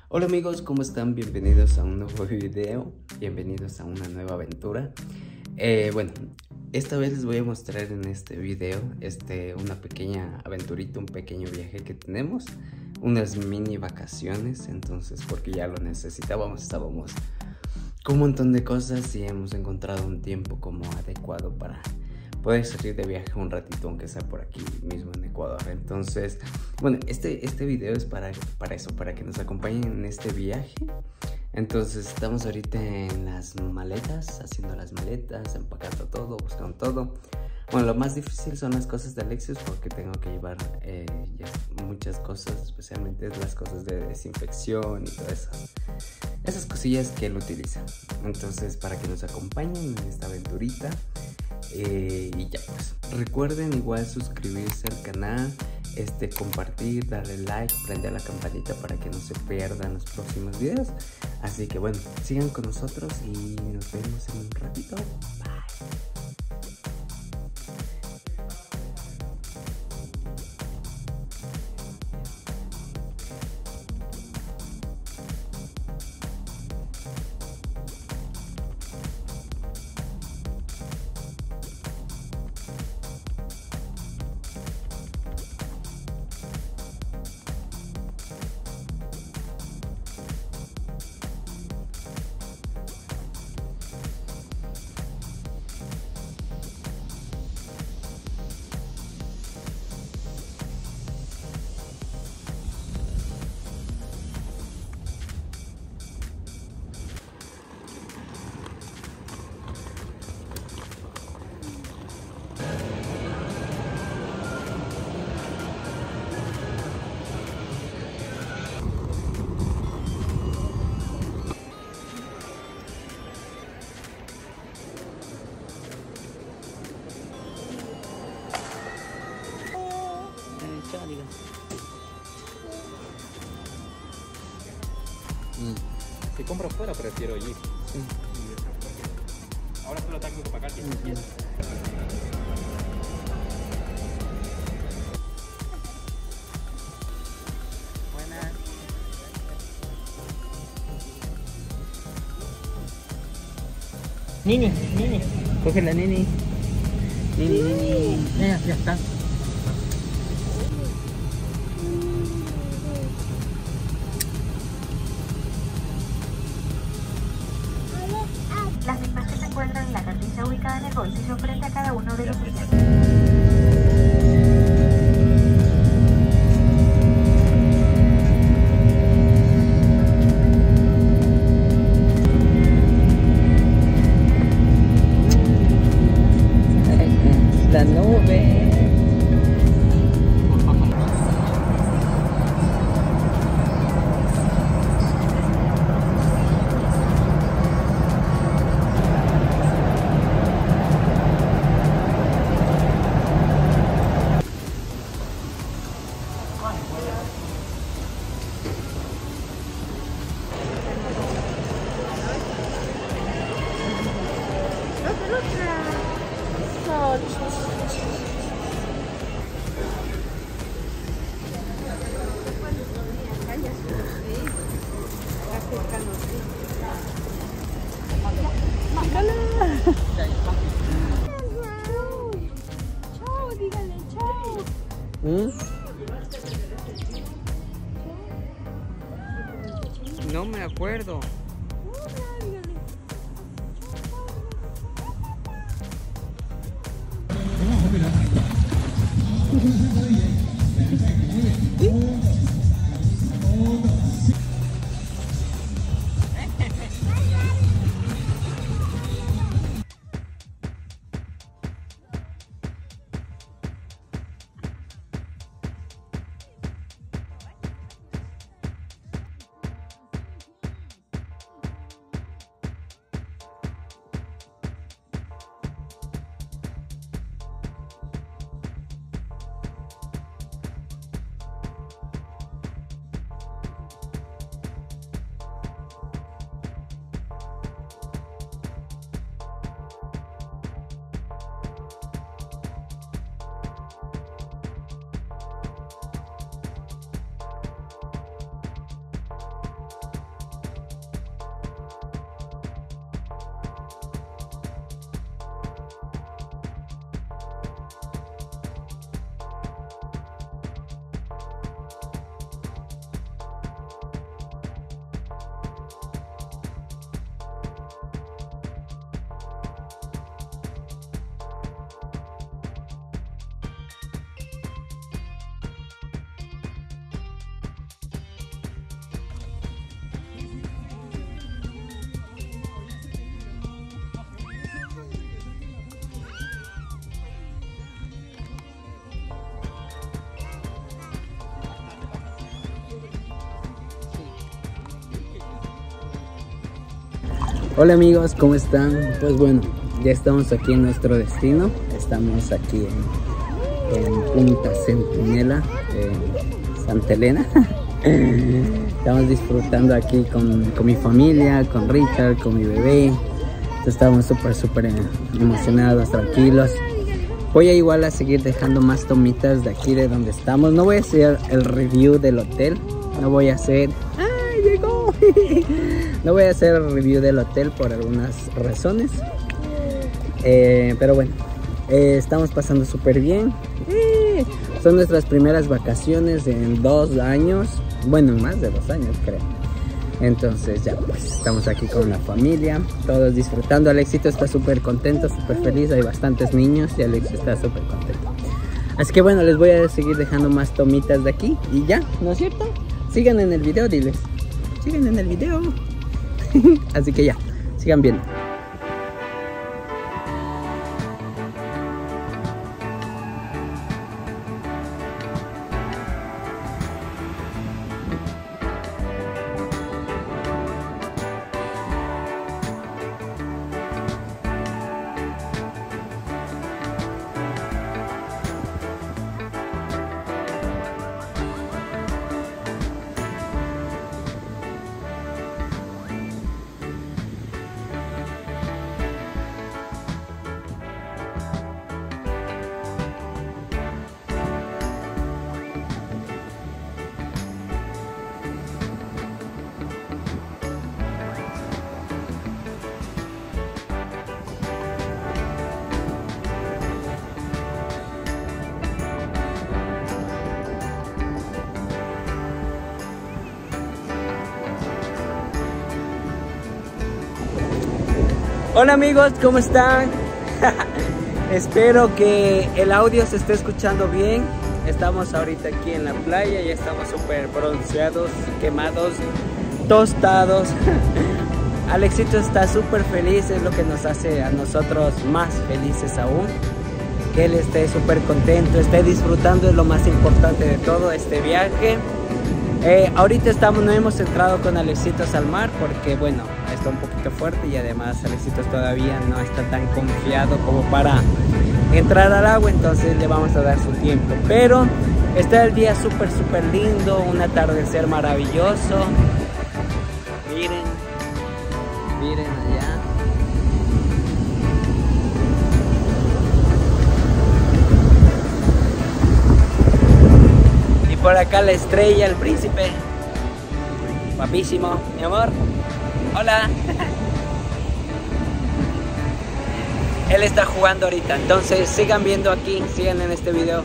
Hola amigos, ¿cómo están? Bienvenidos a un nuevo video, bienvenidos a una nueva aventura. Bueno, esta vez les voy a mostrar en este video una pequeña aventurita, un pequeño viaje que tenemos, unas mini vacaciones, entonces porque ya lo necesitábamos, estábamos con un montón de cosas y hemos encontrado un tiempo como adecuado para poder salir de viaje un ratito, aunque sea por aquí mismo en Ecuador. Entonces, bueno, este video es para eso, para que nos acompañen en este viaje. Entonces estamos ahorita en las maletas, haciendo las maletas, empacando todo, buscando todo. Bueno, lo más difícil son las cosas de Alexios porque tengo que llevar muchas cosas, especialmente las cosas de desinfección y todas esas cosillas que él utiliza. Entonces, para que nos acompañen en esta aventurita. Y ya pues, recuerden igual suscribirse al canal, compartir, darle like, prender la campanita para que no se pierdan los próximos videos. Así que bueno, sigan con nosotros y nos vemos en un ratito. Bye. Si compro fuera, prefiero ir. Ahora tú lo tengo que pagar 10. Buenas. Nini, coge la Nini. Nini. Ya está. Las mismas que se encuentran en la cartilla ubicada en el bolsillo frente a cada uno de los billetes. La nube. Chao, dígale chao. No me acuerdo. Hola amigos, ¿cómo están? Pues bueno, ya estamos aquí en nuestro destino. Estamos aquí en Punta Centinela, en Santa Elena. Estamos disfrutando aquí con mi familia, con Richard, con mi bebé. Estamos súper emocionados, tranquilos. Voy a igual a seguir dejando más tomitas de aquí de donde estamos. No voy a hacer el review del hotel. No voy a hacer... ¡Ay, llegó! No voy a hacer el review del hotel por algunas razones. Pero bueno, estamos pasando súper bien. Son nuestras primeras vacaciones en 2 años. Bueno, más de 2 años creo. Entonces ya pues estamos aquí con la familia, todos disfrutando. Alexito está súper contento, súper feliz. Hay bastantes niños y Alex está súper contento. Así que bueno, les voy a seguir dejando más tomitas de aquí. Y ya, ¿no es cierto? Sigan en el video, diles. Sigan en el video. Así que ya, sigan viendo. Hola amigos, ¿cómo están? Espero que el audio se esté escuchando bien. Estamos ahorita aquí en la playa, ya estamos súper bronceados, quemados, tostados. Alexito está súper feliz, es lo que nos hace a nosotros más felices aún. Que él esté súper contento, esté disfrutando, es lo más importante de todo este viaje. Ahorita no hemos entrado con Alexitos al mar porque bueno, está un poquito fuerte y además Alexitos todavía no está tan confiado como para entrar al agua, entonces le vamos a dar su tiempo. Pero está el día súper lindo, un atardecer maravilloso. Miren, miren allá. Por acá la estrella, el príncipe. Guapísimo, mi amor. Hola. Él está jugando ahorita, entonces sigan viendo aquí, sigan en este video.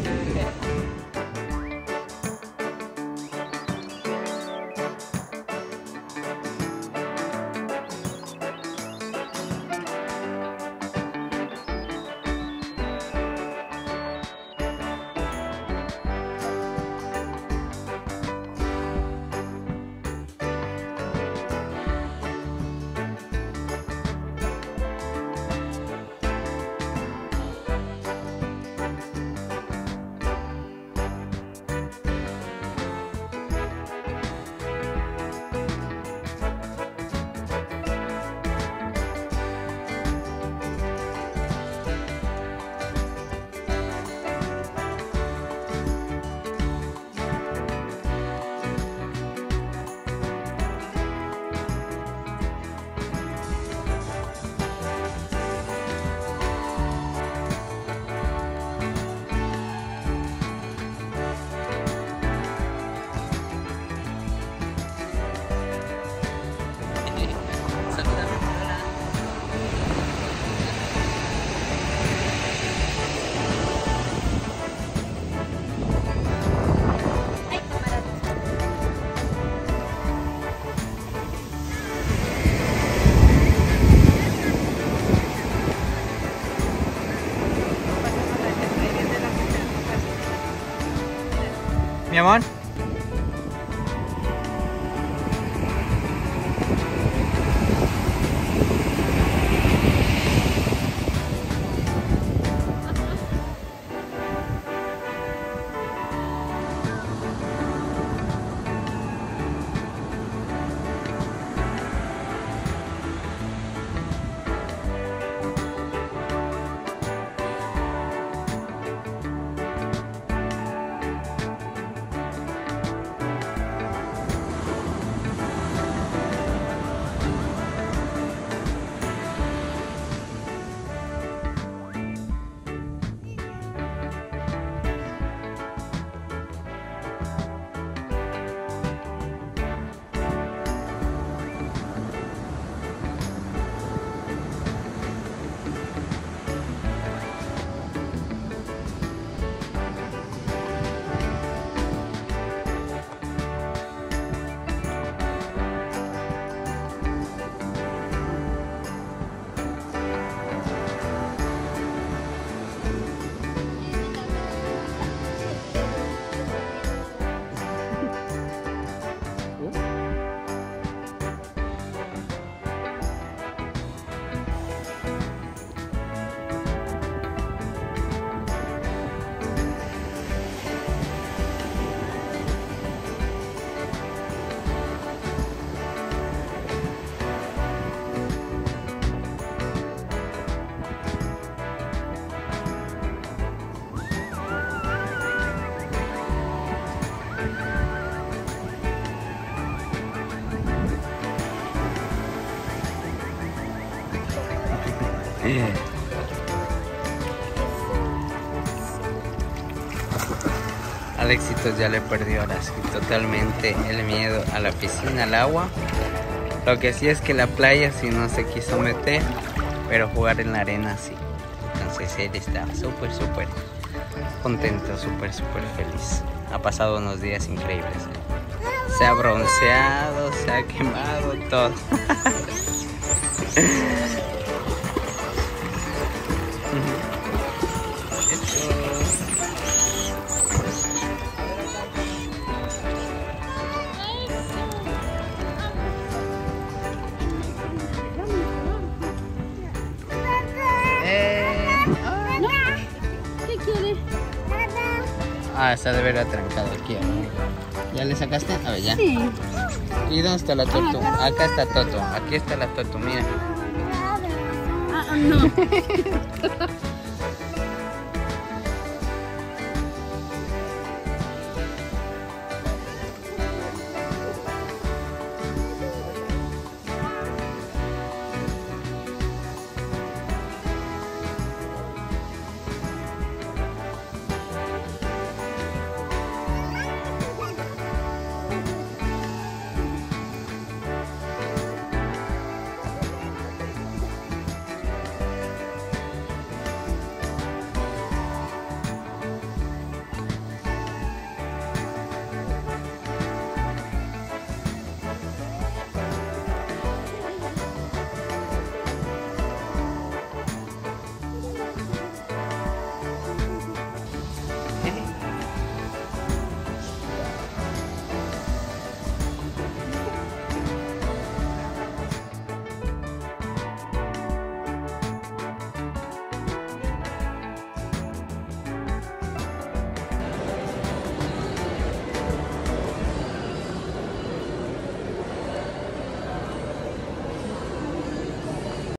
Mi amor. Alexitos ya le perdió ahora sí totalmente el miedo a la piscina, al agua. Lo que sí es que la playa sí no se quiso meter, pero jugar en la arena sí. Entonces él está súper contento, súper feliz. Ha pasado unos días increíbles. Se ha bronceado, se ha quemado todo. ¿Qué quiere? Ah, está de ver atrancado aquí. ¿Ya le sacaste? A ver, ya. Sí. ¿Y dónde está la Toto? Acá está Toto. Aquí está la Toto, mira. No.